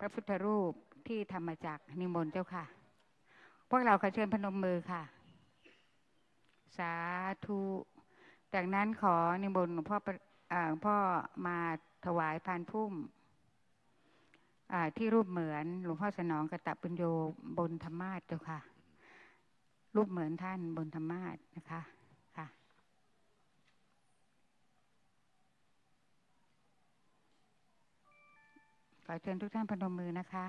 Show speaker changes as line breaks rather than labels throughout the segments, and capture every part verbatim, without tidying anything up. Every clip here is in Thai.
ระพุทธรูปที่ทำมาจากนิมนต์เจ้าค่ะพวกเราขอเชิญพนมมือค่ะสาธุจากนั้นขอนิมนต์หลวงพ่อหลวงพ่อมาถวายพานพุ่มที่รูปเหมือนหลวงพ่อสนองกตปุญโญบนธรรมาสน์เจ้าค่ะรูปเหมือนท่านบนธรรมาสน์นะคะค่ะขอเชิญทุกท่านพนมมือนะคะ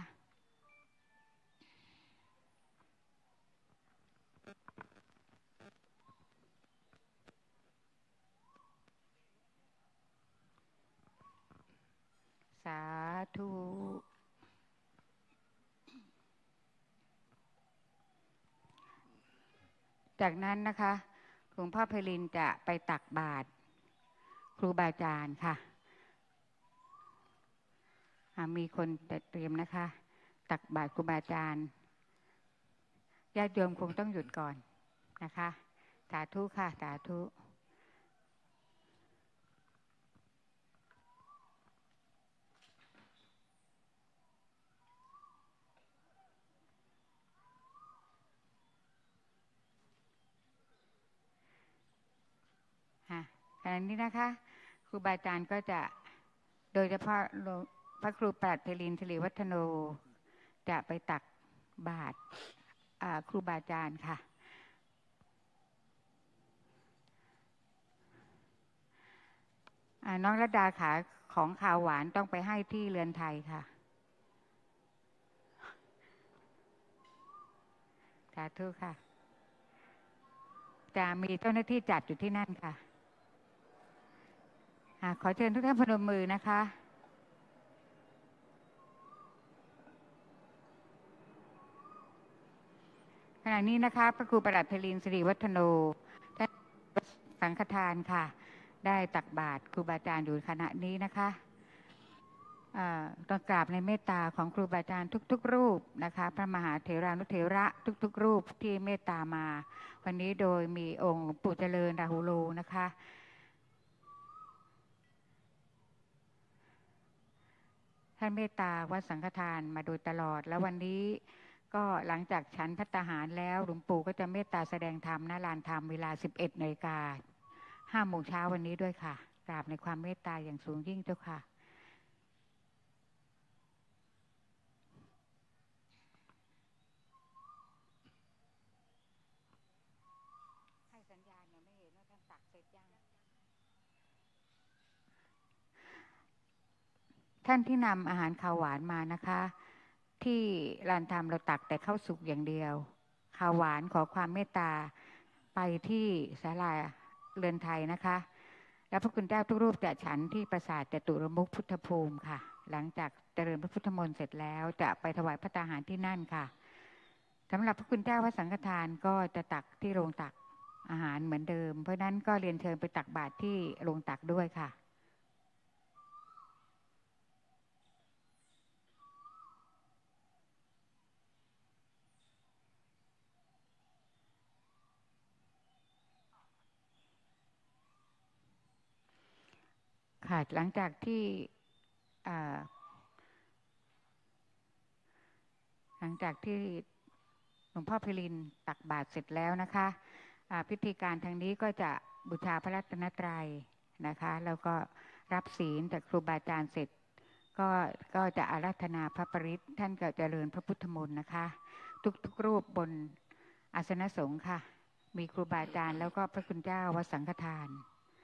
สาธุจากนั้นนะคะหลวงพ่อไพลินจะไปตักบาตรครูบาอาจารย์ค่ะมีคนเตรียมนะคะตักบาตรครูบาอาจารย์ญาติโยมคงต้องหยุดก่อนนะคะสาธุค่ะสาธุขณะนี้นะคะครูบาอาจารย์ก็จะโดยเฉพาะพระครูปราดไพลินสิริวัฒโนจะไปตักบาตรครูบาอาจารย์ค่ะน้องรัตดาขาของข่าวหวานต้องไปให้ที่เรือนไทยค่ะสาธุค่ะจะมีเจ้าหน้าที่จัดอยู่ที่นั่นค่ะขอเชิญทุกท่านพนมมือนะคะขณะนี้นะคะพระครูประหลัดไพลินสิริวัฒโนท่านสังฆทานค่ะได้ตักบาตรครูบาอาจารย์อยู่ขณะนี้นะคะต้องกราบในเมตตาของครูบาอาจารย์ทุกๆรูปนะคะพระมหาเถรานุเถระทุกๆรูปที่เมตตามาวันนี้โดยมีองค์ปู่เจริญราหุโลนะคะท่านเมตตาวัดสังฆทานมาโดยตลอดแล้ววันนี้ก็หลังจากฉันภัตตาหารแล้วหลวงปู่ก็จะเมตตาแสดงธรรมณลานธรรมเวลาสิบเอ็ดนาฬิกาห้าโมงเช้าวันนี้ด้วยค่ะกราบในความเมตตาอย่างสูงยิ่งเจ้าค่ะให้สัญญาณเนี่ยไม่เห็นว่าท่านตักเสร็จยังท่านที่นำอาหารข้าวหวานมานะคะที่ลานธรรมเราตักแต่ข้าวสุกอย่างเดียวข้าวหวานขอความเมตตาไปที่ศาลาเรือนไทยนะคะแล้วพระคุณเจ้าทุกรูปจะฉันที่ปราสาทจตุรมุขพุทธภูมิค่ะหลังจากเจริญพระพุทธมนต์เสร็จแล้วจะไปถวายพระตาหารที่นั่นค่ะสำหรับพระคุณเจ้าวัดสังฆทานก็จะตักที่โรงตักอาหารเหมือนเดิมเพราะนั้นก็เรียนเชิญไปตักบาตรที่โรงตักด้วยค่ะค่ะหลังจากที่หลังจากที่หลวงพ่อไพลินตักบาตรเสร็จแล้วนะคะพิธีการทางนี้ก็จะบูชาพระรัตนตรัยนะคะแล้วก็รับศีลจากครูบาอาจารย์เสร็จก็ก็จะอาราธนาพระปริตรท่านก็เจริญพระพุทธมนต์นะคะทุกๆรูปบนอาสนสงฆ์ค่ะมีครูบาอาจารย์แล้วก็พระคุณเจ้าวัดสังฆทาน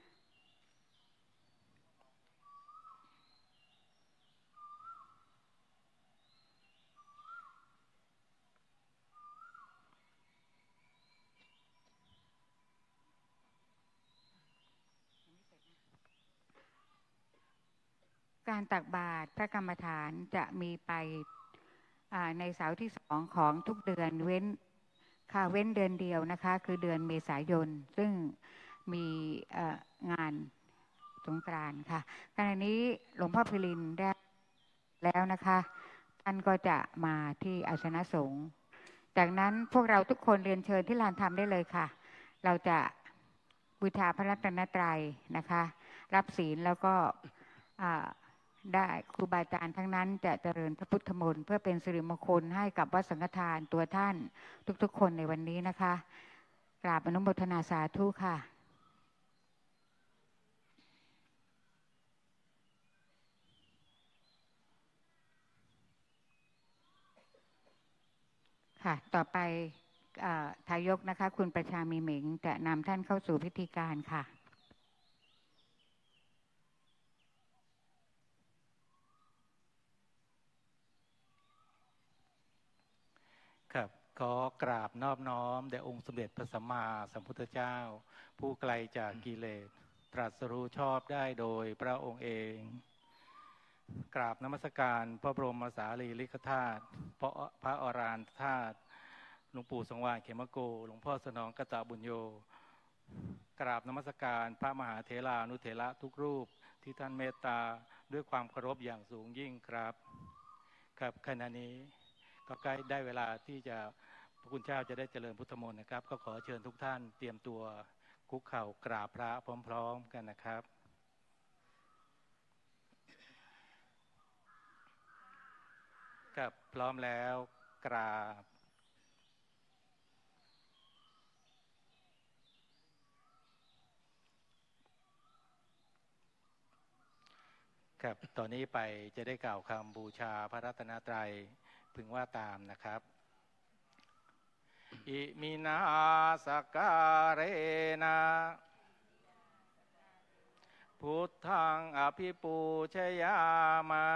การตักบาตรพระกรรมฐานจะมีไปในเสาร์ที่สองของทุกเดือนเว้นค่ะเว้นเดือนเดียวนะคะคือเดือนเมษายนซึ่งมีงานสงกรานต์ค่ะขณะนี้หลวงพ่อไพลินได้แล้วนะคะท่านก็จะมาที่อาสนะสงฆ์จากนั้นพวกเราทุกคนเรียนเชิญที่ลานธรรมได้เลยค่ะเราจะบูชาพระรัตนตรัยนะคะรับศีลแล้วก็ได้ครูบาอาจารย์ทั้งนั้นจะเจริญพระพุทธมนต์เพื่อเป็นสิริมงคลให้กับวัดสังฆทานตัวท่านทุกๆคนในวันนี้นะคะกราบอนุโมทนาสาธุค่ะค่ะต่อไปทายกนะคะคุณประชามีเหม็งจะนำท่านเข้าสู่พิธีการค่ะ
ครับขอกราบนอบน้อมแด่องค์สมเด็จพระสัมมาสัมพุทธเจ้าผู้ไกลจากกิเลสตรัสรู้ชอบได้โดยพระองค์เองกราบนมัสการพระบรมสารีริกธาตุพระอรหันตธาตุหลวงปู่สงวานเขมโกหลวงพ่อสนองกตบุญโญกราบนมัสการพระมหาเถรานุเถระทุกรูปที่ท่านเมตตาด้วยความเคารพอย่างสูงยิ่งครับครับขณะนี้ก็ใกล้ได้เวลาที่จะพระคุณเจ้าจะได้เจริญพุทธมนต์นะครับก็ขอเชิญทุกท่านเตรียมตัวคุกเข่ากราบพระพร้อมๆกันนะครับครับพร้อมแล้วกราบครับตอนนี้ไปจะได้กล่าวคำบูชาพระรัตนตรัยพึงว่าตามนะครับอิมินาสการะนะพุทธังอภิปูชยามะ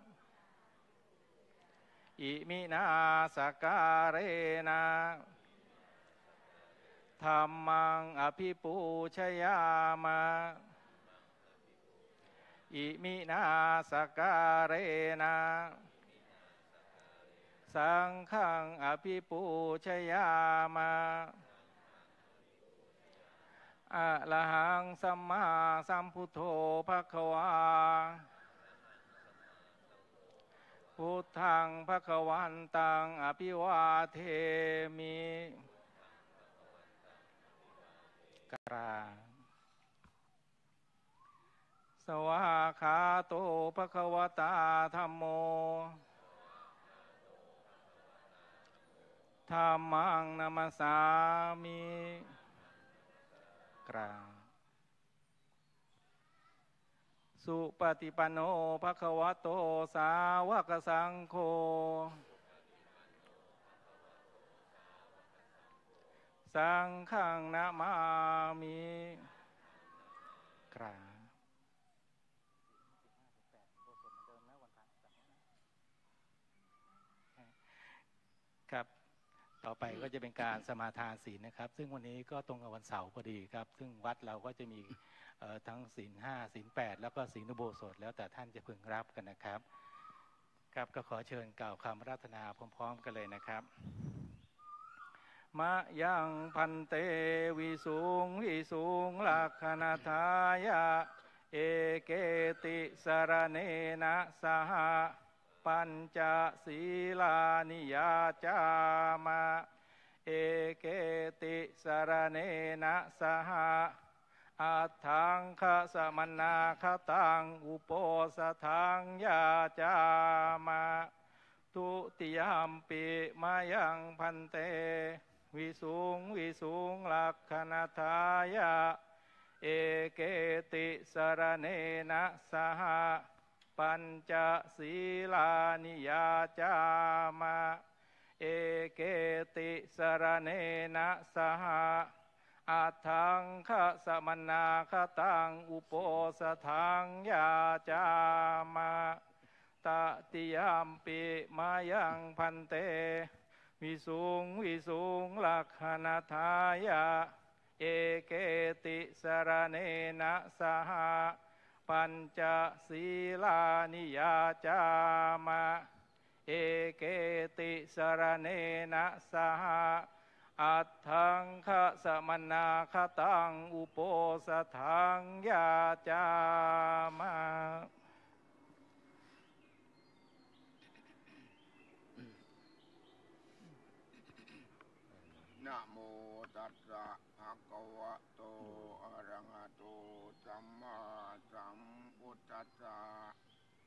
อิมินาสการะนะธัมมังอภิปูชยามะอิมินาสการะนะสังฆังอภิปูชยามะอะระหังสัมมาสัมพุทโธภควาพุทธังภควันตังอภิวาเทมิกราสวากขาโตภควตาธัมโมธัมมังนัมสสามิกราบสุปฏิปันโนภควโตสาวกสังโฆสังฆังนะมามิกราบครับต่อไปก็จะเป็นการสมาทานศีลนะครับซึ่งวันนี้ก็ตรงกับวันเสาร์พอดีครับซึ่งวัดเราก็จะมีทั้งศีลห้าศีลแปดแล้วก็ศีลอุโบสถแล้วแต่ท่านจะพึงรับกันนะครับครับก็ขอเชิญกล่าวคำราธนาพร้อมๆกันเลยนะครับมะยังพันเตวิสุงวิสุงลักขณทายะเอเกติสรเนนะสหปัญจศีลานิยาจามะเอเกติสรเนนะสหอัตถังคสมนาคตังอุโปสถังยาจามะทุติยามปิมายังพันเตวิสุงวิสุงลักขณทายะเอเกติสรเนนะสหปัญจศีลานิยาจามะเอเกติสรเนนะสหอัตถังคสมนาคตังอุโปสถังยาจามะตติยามปิมายังพันเตวิสุงวิสุงลักขณทายะเอเกติสรเนนะสหปัญจศีลานิยาจามะเอเกติสรเนนะสหอัตถังคสมนาคตังอุโปสถังยาจามะ
นะโมตัสสะภะคะวะโตอะระหะโตสัมมาสัมพุทธัสสะ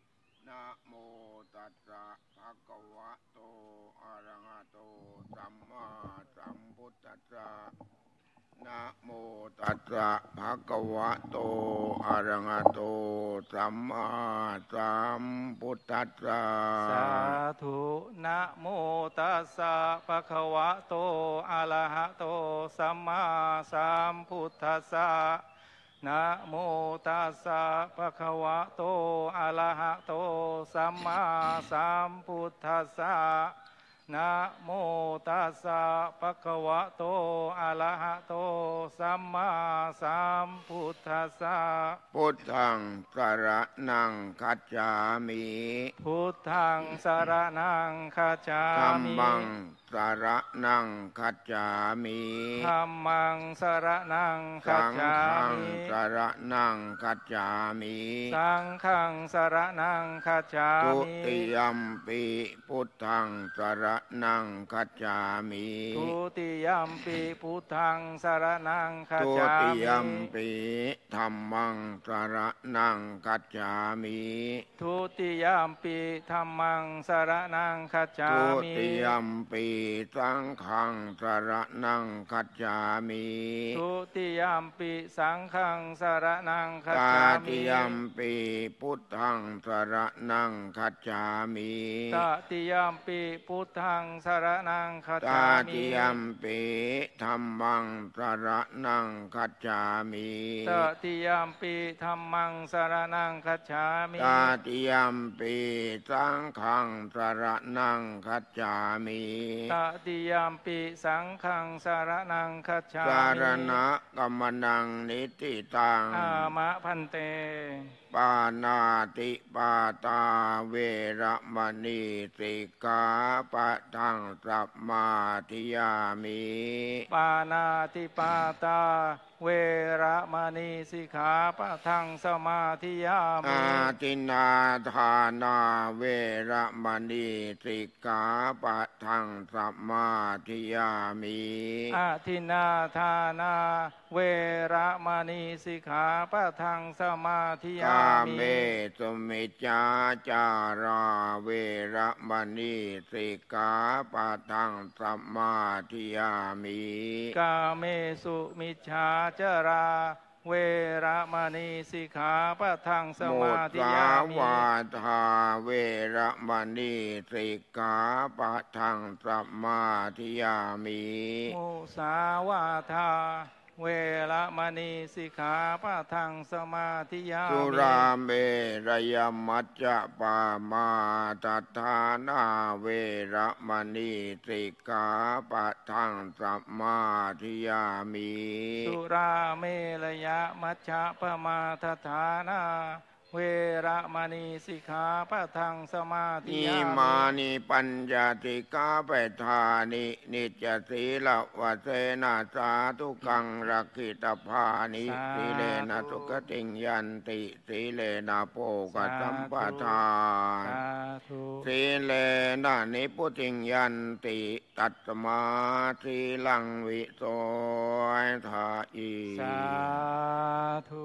นะโมตัสสะภะคะวะโตอะระหะโตสัมมาสัมพุทธัสสะนะโมตัสสะภะคะวะโตอะระหะโตสัมมาสัมพุทธัสสะ
สาธุนะโมตัสสะภะคะวะโตอะระหะโตสัมมาสัมพุทธัสสะนะโมตัสสะภะคะวะโตอะระหะโตสัมมาสัมพุทธัสสะนะโมตัสสะภะคะวะโตอะระหะโตสัมมาสัมพุทธัสสะ
พุทธังสรณังคัจฉามิ
พุทธังสรณังคัจฉามิ
ธัมมังสรณังคัจฉามิ
ธัมมังสรณังคัจฉามิ
สังฆังสรณังคัจฉามิ
สังฆังสรณังคัจฉามิ
ทุติยัมปิพุทธังสรณังคัจฉามิ
ทุติยัมปิพุทธังสรณังคัจฉามิ
ทุติยัมปิธัมมังสรณังคัจฉามิ
ทุติยัมปิธัมมังสรณังคัจฉามิ
ทุติยัมปิสังฆังสรณังคัจฉามิ
ทุติยัมปิสังฆังสรณังคัจฉามิ
ตติยัมปิพุทธังสรณังคัจฉามิ
ตติยัมปิพุทธังสรณังคัจฉามิ
ตติยัมปิธัมมังสรณังคัจฉามิ
ตติยัมปิธัมมังสรณังคัจฉามิ
ตติยัมปิสังฆังสรณังคัจฉามิ
ตติยัมปิสังฆังสรณังคัจฉามิ
สารณะกัมมนังนิติตัง
อามะพันเต
ปานาติปาตาเวระมณีสิกขาปะทังสัมมาทิยามิ
ปานาติปาตาเวระมณีสิกขาปะทังสมาธิยามิ
อาทินนาทานาเวระมณีสิกขาปะทังสัมมาทิยามิ
อาทินนาทานาเวระมณีสิกขาปะทังสมาธิยามิ
กาเมสุมิจฉาจาราเวระมณีสิกขาปะทังสัมมาทิยามิ
กาเมสุมิจฉาจาราเวระมณีสิกขาปะทังสมาธิยามิ
มุสาวาทาเวระมณีสิกขาปะทังสัมมาทิยามิ
มุสาวาทาเวระมณีสิกขาปะทังสมาธิยามิ
สุราเมรยมัจจะปามาตัฏฐานาเวระมณีสิกขาปะทังสัมมาทิยามิ
สุราเมรยมัจจะปมาทัฏฐานาเวระมณีสิกขาปะทังสมาธิยามิ
อิมานิปัญญติกาเปทานินิจศีลวะเสนาสาธุกังรักขิตภานิสีเลนะสุขติงยันติสีเลนะโภคสัมปทาสีเลนะนิพุติงยันติตัตมาสีลังวิโสทาอิ
สาธุ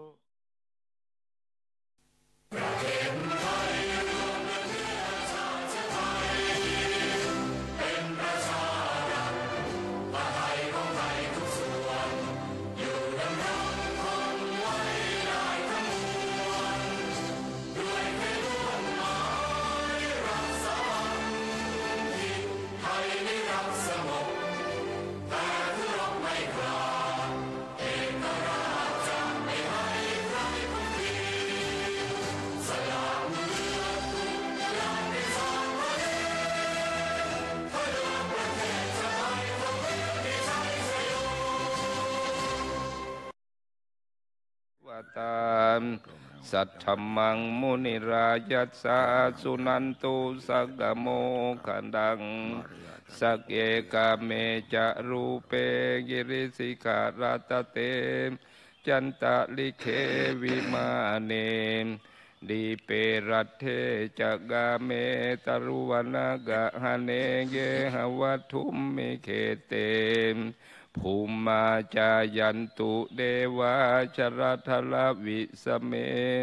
ประเทศไทยรวมเชื้อชาติไทยเป็นประชารัฐประไทยของไทยทุกส่วนอยู่ดำรงคงไว้ได้ทั้งมวลด้วยให้ร่วมหมายรักษาที่ไทยนิรักสงบแต่ทุรบไม่กล้าเอกราชจะไม่ให้ใครคุกคีสลามเลือดทุกอย่างในสองประเทศเพื่อดวงประเทศชาติไทยของเราที่ใช้ชโย
วตามสัทธมังมุนิรายัสสะสุนันตุสักกโมขันดังสักเอกเมจะรูเปกิริสิกาลตเตจันตะลิเควิมาเนดีเปรัตเทจักาเมตรุวนากะหะเนเยหวัตถุมมิเคเตภูมาจายันตุเดวาชรทลวิสเม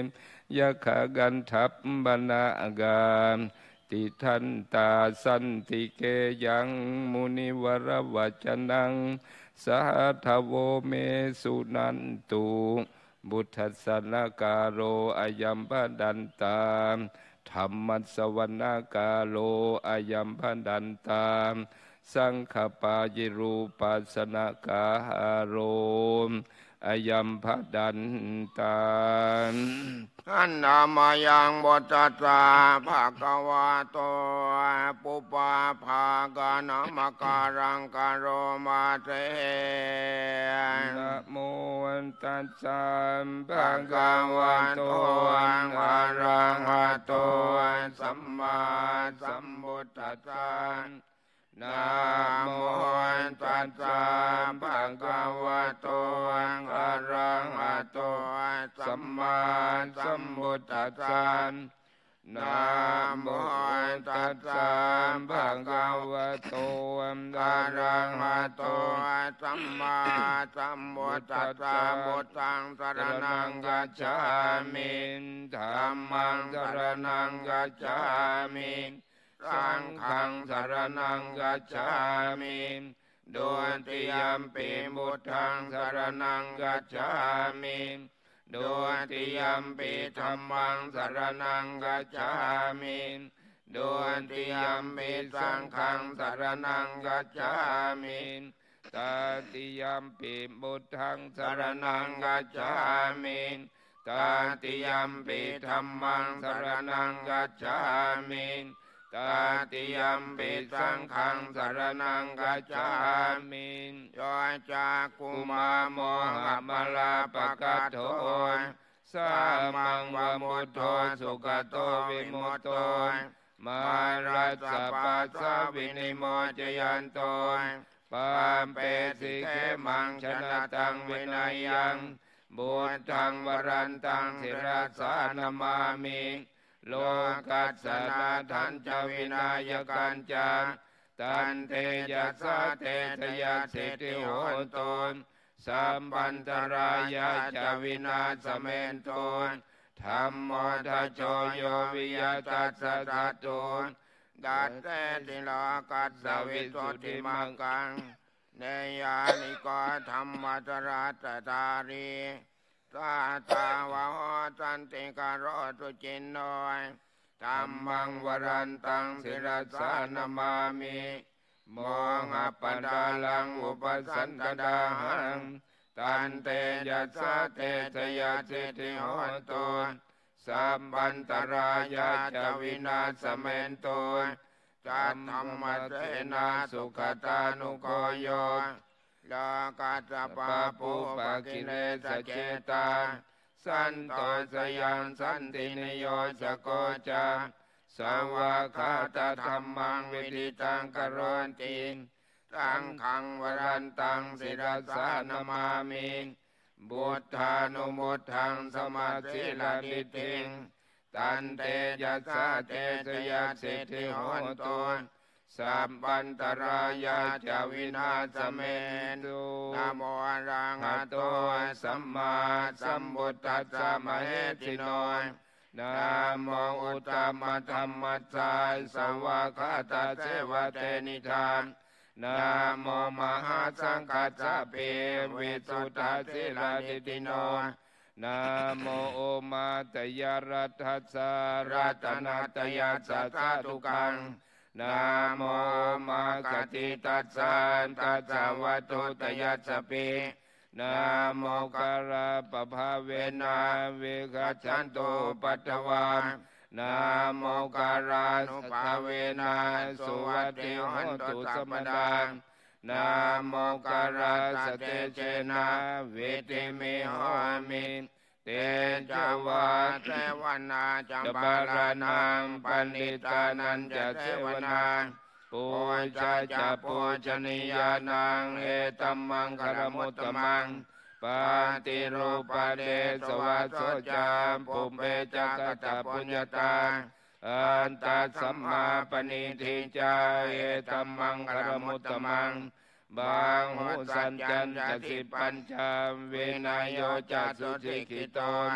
ยะขะกันทัพบนาการติทันตาสันติเกยังมุนิวรวัจนังสหทโวเมสุนันตุบุตทัสสนกาโรอายัมปดันตาธรรมัสสวนากาโลอายัมปดันตาสังฆปายิรูปัสสนกาโรอายัมปดันตา
อันนามายังบทัสสะภะคะวะโตปุปปาภากานามการังกโรมาเต
นะโมตัสสะภะคะวะโตอะระหะโตสัมมาสัมพุทธัสสะนะโมตัสสะภะคะวะโตอะระหะโตสัมมาสัมพุทธัสสะนะโมตัสสะภะคะวะโตอะระหะโตสัมมาสัมพุทธัสสะพุทธังสรณังกัจฉามิธัมมังสรณังกัจฉามิสังฆังสรณังกัจฉามิดุติยัมปิพุทธังสรณังกัจฉามิดุติยัมปิธัมมังสรณังกัจฉามิดุติยัมปิสังฆังสรณังกัจฉามิตติยัมปิพุทธังสรณังกัจฉามิตติยัมปิธัมมังสรณังกัจฉามิตติยัมปิสังฆังสรณังกัจฉามิโยจักขุมาโมหะมลาปะกัตโถสัมมังวะมุตโตสุขโตวิมุตโตมารัสสะปัสสะวินิโมจยันโตปามเปสิเขมังชนะตังวินัยยังบุตตังวรันตังศิรสานามามิโลกัสสนาทันจวินายกันจาตันเตยัสสะเตทยัสสิติโหนตุสัมปันตรายาจวินาสเมนตุธัมโมทัจโจโยวิยตัสสะทัตตุดัตเตติโลกัสสวิสุทธิมังกังเนยานิโกธรรมตรัสตารีสาตาวะโหสันติกโรตุจินโนธัมมังวรันตังศิรสานามามิโมหะปดาลังอุปสันตดาหังตันเตยัสสะเตทยัสสิติโหตุสัมปันตรายาจวินาสเมนตุจัตธัมมเสนาสุขตานุโกโยโลกัสสะปะปุปะกิเลสเจตาสันโตสยังสันตินิโยสโกจาสวากขาตธัมมังวิดิตังกโรติสังฆังวรันตังศิรสานามามิบุตธานุมุตถังสมาธิลานิติงตันเตยัสสะเตทยัสสิติโหนตุสัมปันตรายาจวินาสเมนตุนะโมอะระหะโตสัมมาสัมพุทธัสสะมะเหติโนนะโมอุตตมะธัมมัสสะสวากขาตาเสวะเตนิธานนะโมมหาสังฆัสสะเปวิสุทธัสสิลานิติโนนะโมโอมาตยรัตถัสสะรัตนัตยัสสะสาธุกังนะโมมากติตัสสะตัสสะวัตถุตยัสสะปินะโมการะปะภาเวนะเวกัจฉันตุปัตถวานะโมการะนุภาเวนะสุวัตติโหนตุสัมปดานะโมการะสเตเจนะวิติมิโหมิเตจวาเทวนาจัมปารานังปันดิตานันจะเทวนาปูชาจะปูชนียานังเอตัมมังคารมุตตมังปาติรูปเดสวัสโสจามปุเปจักตปุญญาตาอันตัสสัมมาปณิทิจาเอตัมมังคารมุตตมังบางหุสัญจันจะสิปัญจามเวนายโยจัสุสิกิโต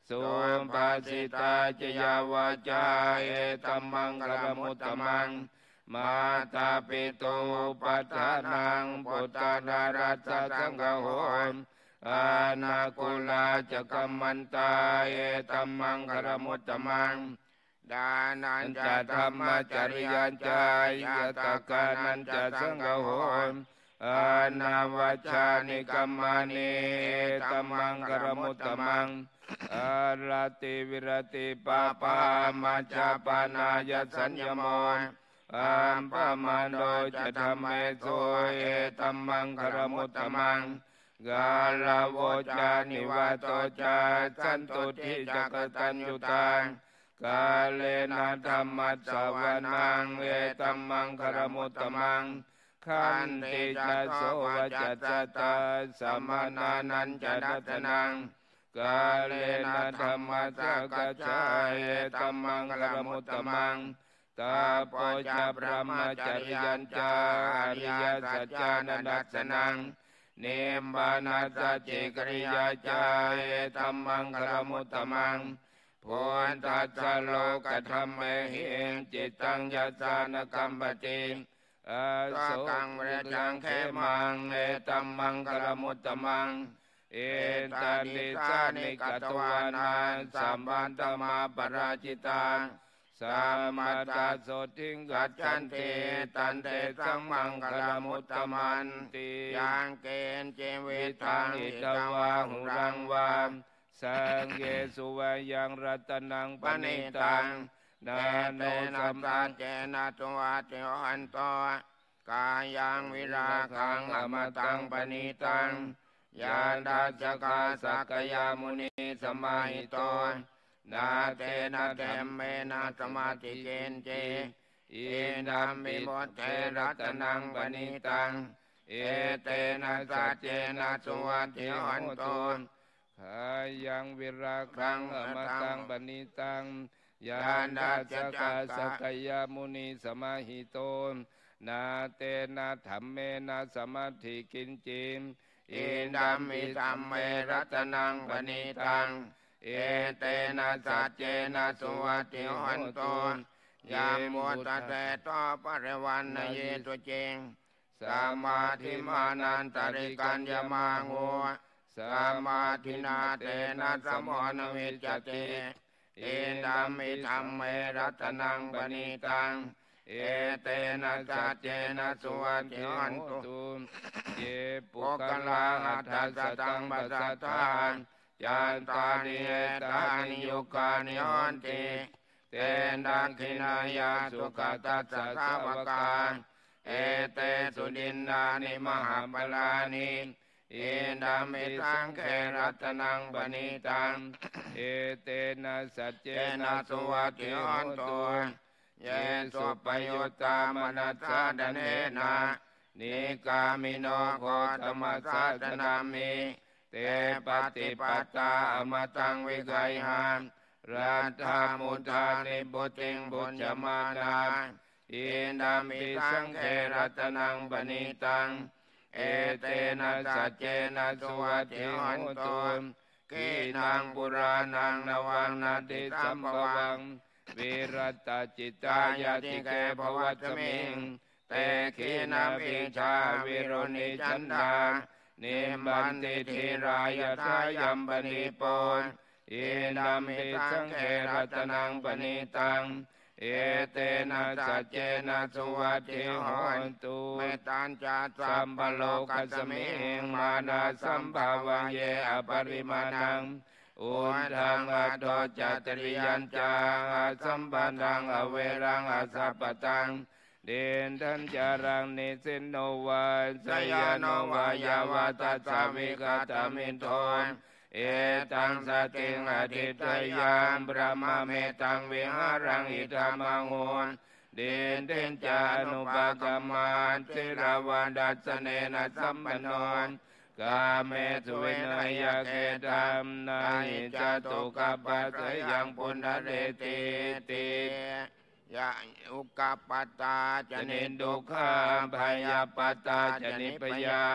สุภาสิตาจยาวาจาเอตัมมังคารมุตตมังมาตาปิโตปัฏฐานังปุตตานารัสสะสังฆโหอานาคุลาจะกัมมันตาเอตัมมังคารมุตตมัง
ดานันจะ
ธรรมจริยัญจายตกานันจะสังฆโหอานาวชานิกัมมานิตัมมังคารมุตตมังอาราติวิรติปาปามาจาปานายัสัญญโมอัมปะมันโดจะธรรมเมโสเอตัมมังคารมุตตมังกาลาโวจานิวาโตจาสันตุทิจักตัญญุตังกาเลนะธรรมัสสวนังเอตัมมังคารมุตตมังขันติจัสโสวจัสสตาสัมมานานันจะดัตนังกาเลนะธรรมัสสกัจฉาเอตัมมังคารมุตตมังตาโปจะพระมจริยัญจาอริยสัจจานันสนังเนมบานาสัจจิกริยาจาเอตัมมังคารมุตตมังพุทธัสสะโลกธรรมเมหิจิตตังยัสสานกัมปติอาโสกังเวจังเขมังเอตัมมังคารมุตตมังเอตานิสานิกัตวานาสัมปันตมาปราจิตาสัมมาตาโสทิงกัจจันติตันเตสังมังคารมุตตมันติยังเกณฑ์เจวิตังอิตวาหุรังวามสังเกสุวายังรัตนังปณิตังนาโนสัมปันเจนะตัวเทหันโตกายังวิราคังอมตังปณิตังยาดาจกาสักยามุนีสมาหิโตนาเตนะเตมเมนะสมาธิเกณเจอินัมมิโมเทรัตนังปณิตังเอเตนะสัจเจนะสุวัตถิหันโตขายังวิราคังอมตังปณิตังยาดาจกาสักยามุนีสมาหิโตนาเตนะธัมเมนะสมาธิกินจิมอินัมมิธัมเมรัตนังปณิตังเอเตนะสัจเจนะสุวัตถิหันโตยามมุตตะโตปริวันนเยตุเจงสมาธิมานันตริกัญญมาโงสมาธินาเตนะสมโนวิจเตเอตัมมิธัมเมรัตนังปณิตังเอเตนะสัจเจนะสุวัตถิหันโตเยปุกลาหัตถสตังปัสสัทธานยันตานิเอตานิโยกานิหันติเตนะขินายาสุขตัสสะสาวกาเอเตสุดินนานิมหาปลานิเอนามิสังเขรัตนังปณิตังเอเตนะสัจเจนะสุวัตถิหันโตเยสุปยุตตามนัสสะดเนนะนิกามิโนโคตมัสสะตนามิเตปฏิปัตตาอมตังวิกัยหังรัตถามุทานิบุติงบุญจมานาอินามิสังเขรัตนังปณิตังเอเตนะสัจเจนะสุวัตถิหันโตกีนังปุรานังนวังนาติสัมภวังวิรัตจิตายาติเกภวัตมิงเตขีนาปิชาวิรุณิจันดานิบันติธีรายทายัมปณิโปนอินามิสังเขรัตนังปณิตังเอเตนะสัจเจนะสุวัตถิหันตุเมตัญจสัมปโลกัสมิงมานาสัมภาวังเยอปริมาณังอุทังอัตโตจัตริยัญจาสัมปันธังอเวรังอสัพพตังเดนทันจารังนิสินโนวาสยโนวายาวาตัสสาวิกตามินโทเอตังสติงอธิตยามพระมเมตังวิหารังอิธามังโหเดนเดนจานุปกรรมาสิรวันดัสเนนะสัมปันโนกาเมสุเวนยเกตัมนาหิจตุกัปปัสยังปุณเรติติยะอุกปปตาจนิดุขาพยาปตาจนิปยา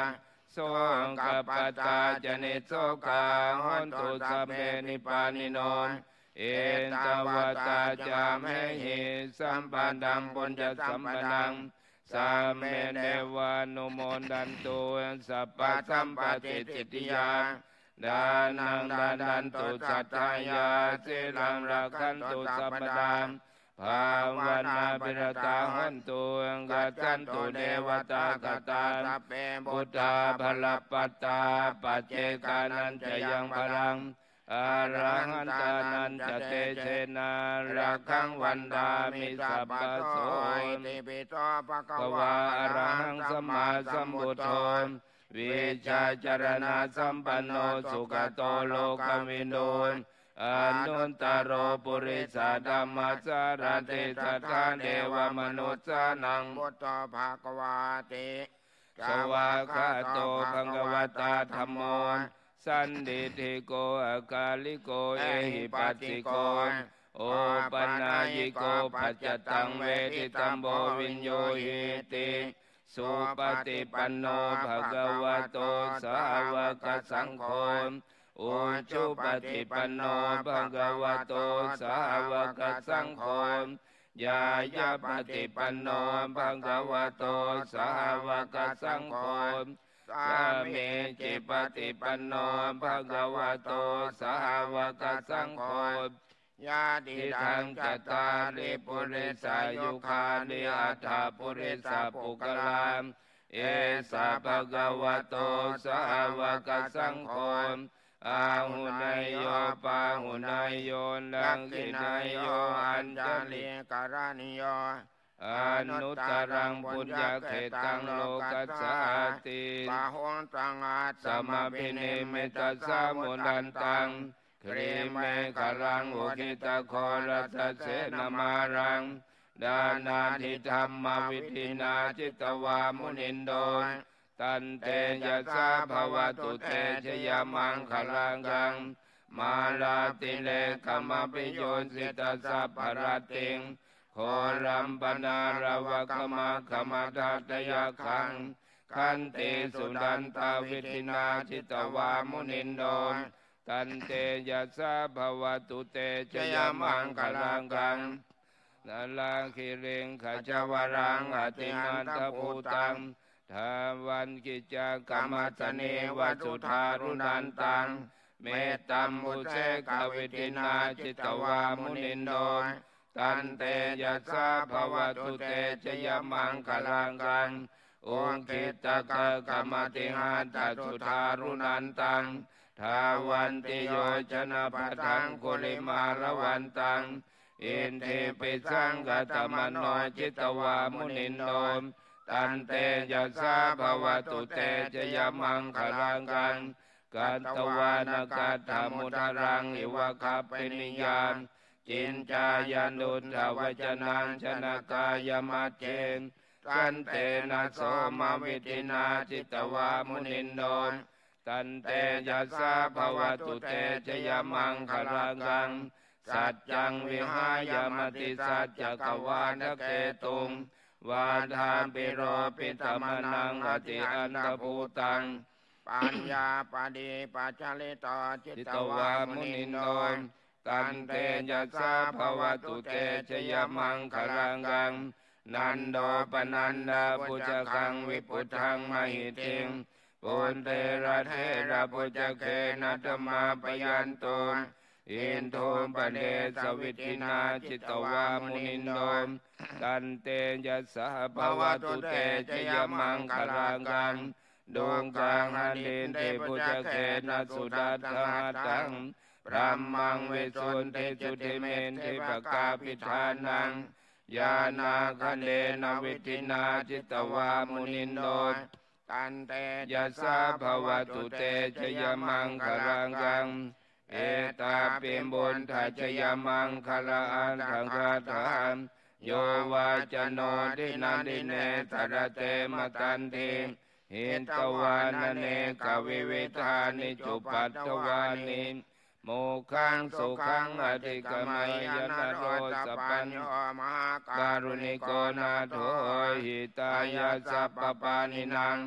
โสกัปปตาจเนโสกาหันตุสัพเพนิพพานิโนเอตวัตตาจามหิสัมปันธังปุญญสัมปนังสัมเมเนวานุโมดันตุสัพพสัมปติสิทธิยาดานังดานันตุสัตถายาสิลังรักขันตุสัพพดาภาวนาปิรตาหันตุกัจจันตุเทวตากตาพุทธาภลปัตตาปัจเจกานันจะยังพลังอารังอันตานันจะเตเชนารักขังวันดามิสัพพโสติปิโตภควาอรหังสัมมาสัมพุทโธวิชาจารณะสัมปันโนสุขโตโลกวินโดอนุตตโรปุริสธรรมสารติสัทธาเทวมนุษย์สานังพุทโธภควาติสวากขาโตภังกวตาธัมโมสันดิธิโกอากาลิโกเอหิปัสสิโกโอปัญญิโกปัจจตังเวทิตัมโบวิญโยหิติสุปฏิปันโนภะคะวะโตสาวกสังโฆอุชุปฏิปันโนภะคะวะโตสาวกสังโฆยายาปฏิปันโนภะคะวะโตสาวกสังโฆสามีจิปฏิปันโนภะคะวะโตสาวกสังโฆญาติทังจัตตาริปุริสายุคานิอัฏฐปุริสาปุกลามเอสะภะคะวะโตสาวกสังโฆอาหุนายโยปาหุนายโยลังกินายโยอัญจลิการานิโยอนุตตรังปุญญเขตังโลกัสสาติปะหงตังอาสมาภิเนมิตัสสะมุนันตังครีเมฆรังอุคิตะโครัสเสนมารังดานาทิธรรมวิธินาจิตวามุนินโดตันเตยะสาภวตุเตชยมังคลังกังมาลาติเลกมปิโยสิตาสัพพรติงโครัมปนารวะกมะขมาทัตยะขังขันติสุดันตาวิธินาจิตวามุนินโดตันเตยะสาภวตุเตชยมังคลังกังนาลาคิริงขจวรังอติมันตภูตังทาวันกิจกรรมัสเนวัสุธารุนันตังเมตตัมมุเสกวิตินาจิตวามุนินโดตันเตยะสาภวตุเตชยมังคลังกังองคิตะกะกรรมติหาตสุธารุนันตังทาวันติโยชนะปะทังกุลิมารวันตังอินเทปิสังกตมโนจิตวามุนินโดตันเตยะสาภวตุเตชยมังคลังกังกัตตวานกัตถมุทรังอิวะคัปปินิยามจินจายานุทวจนังชนะกายมัจเจนตันเตนะโสมาวิตินาจิตวามุนินโดตันเตยะสาภวตุเตชยมังคลังกังสัจจังวิหายมติสัจจกวานเกตุงวาทานปิโรปิธรรมนังอติอันตภูตังปัญญาปฏิปัจจลิตจิตวามุนินโดตันเตยะสาภวตุเตชยมังคลังกังนันโดปนันดาปุจคังวิปุทังมหิติงปุณเตระเทระปุจเกนะธรรมาปยันโตอินโทปเนสวิตินาจิตวามุนินโดตันเตยะสาภวตุเตชยมังคลังกังดวงกลางอดินเตปุจเกนะสุดัตถะตังพระมังเวสุนเตจุติเมนเทปกาปิทานังยานาคะเนนวิตินาจิตวามุนินโดตันเตยะสาภวตุเตชยมังคลังกังเอตาปิมบุญทัจยมังคลาอันทังคาถามโยวาจโนดินาดิเนตระเตมตันติหินตวานเนกวิวิธานิจุปัตตวานิโมขังสุขังอธิกมัยยนะโรสปัญโยมหาการุณิโกนาโถหิตายาสัพปปานินังป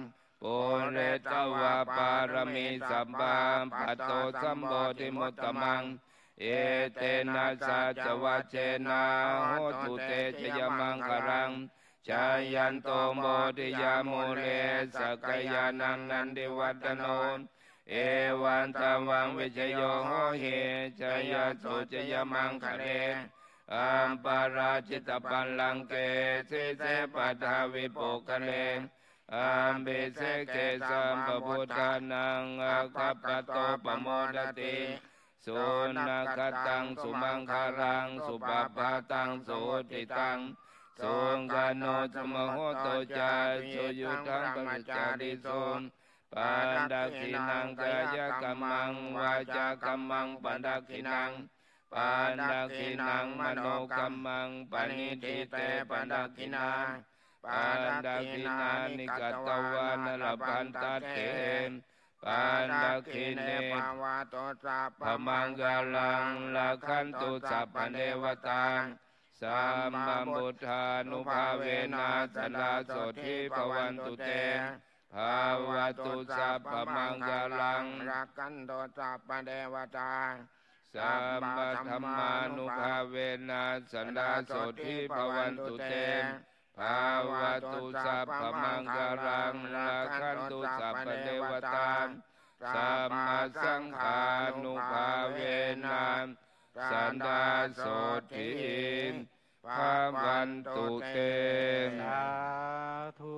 ปุเรตวาปารมีสัพพะปัตโตสัมโพธิมุตตมังเอเตนะสัจวัจเจนะโหตุเตชยมังคารังชายันโตโมทิยามุเลสกยานังนันติวัตโนเอวันตวังวิจโยโหเฮชยสุจยมังคะเรอัมปาราชิตปัลลังเกสิเสปัทาวิปุคะเลอัมเบเสเกสัมปพุทธานังอาคัปปะโตปโมดติสุนักตังสุมังคารังสุปปาตังสุติตังสุงกาโนสมโหโตจาสุยุตังปมัจจาริสุปันดักขินังกายกัมมังวาจากัมมังปันดักขินังปันดักขินังมโนกัมมังปณิทิเตปันดักขินาปันดักขินานิกัตตวานลพันตัตเถปันดักขิเนภาวะโตสัพพมังกาลังละขันตุสัพพเทวตาสัมมาบุทธานุภาเวนะสลาโสทิภวันตุเตภาวะตุสัพพมังกาลังละขันตุสัพพเทวตาสัมมาธัมมานุภาเวนะสลาโสทิภวันตุเตภาวะตุสัพพมังกาลังละขันตุสัพพเทวตาสัมมาสังฆานุภาเวนะสันดาโสทิภาวันตุเต
สาธุ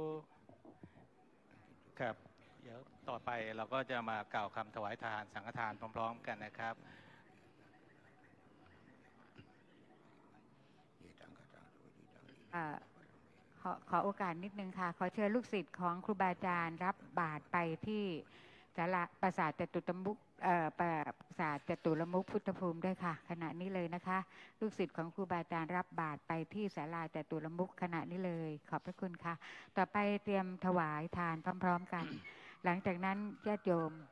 ครับเดี๋ยวต่อไปเราก็จะมากล่าวคำถวายทานสังฆทานพร้อมๆกันนะครับ
อ่าขอขอโอกาสนิดนึงค่ะขอเชิญลูกศิษย์ของครูบาอาจารย์รับบาตรไปที่ศาลาปราสาทจตุตมุขเอ่อปราสาทจตุรมุขพุทธภูมิด้วยค่ะขณะนี้เลยนะคะลูกศิษย์ของครูบาอาจารย์รับบาตรไปที่ศาลาจตุรมุขขณะนี้เลยขอบพระคุณค่ะต่อไปเตรียมถวายทานพร้อมๆกัน หลังจากนั้นญาติโยม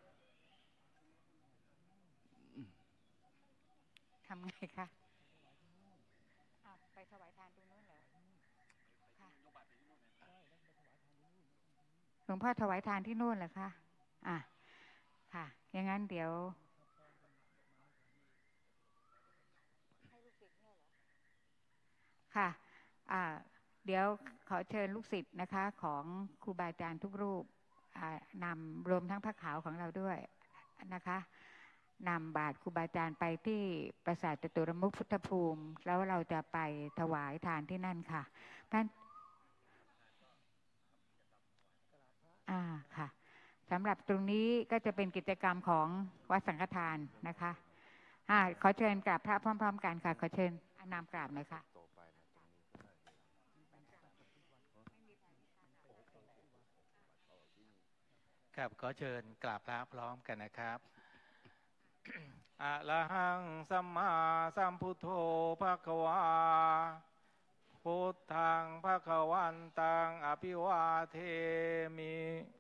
ทำไงคะไปถวายทานตรงนู้นเหรอหลวงพ่อถวายทานที่นู่นเหรอคะอ่ะค่ะอย่างนั้นเดี๋ยวค่ะอ่าเดี๋ยวขอเชิญลูกศิษย์นะคะของครูบาอาจารย์ทุกรูปนำรวมทั้งพระขาวของเราด้วยนะคะนำบาตรครูบาอาจารย์ไปที่ปราสาทจตุรมุขพุทธภูมิแล้วเราจะไปถวายทานที่นั่นค่ะท่านอ่าค่ะสำหรับตรงนี้ก็จะเป็นกิจกรรมของวัดสังฆทานนะคะอ่าขอเชิญกราบพระพร้อมๆกันค่ะขอเชิญนำกราบหน่อยค่ะ
ครับขอเชิญกราบพระพร้อมกันนะครับอะระหังสัมมาสัมพุทโธภควาพุทธังภควันตังอภิวาเทมิ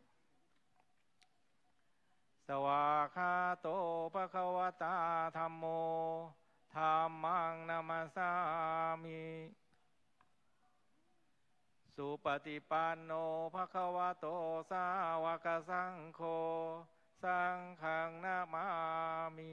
สวากขาโตภควตาธัมโมธัมมังนามัสสามิสุปฏิปันโนภควโตสาวกสังโฆสังฆังนามามิ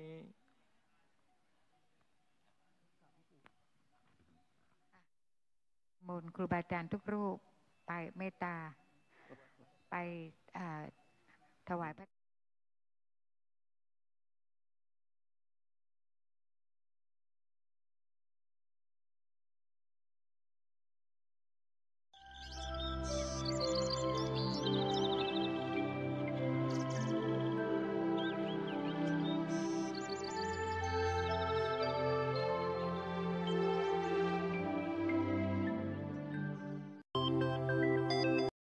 มนต์ครูบาอาจารย์ทุกรูปไปเมตตาไปถวายพระ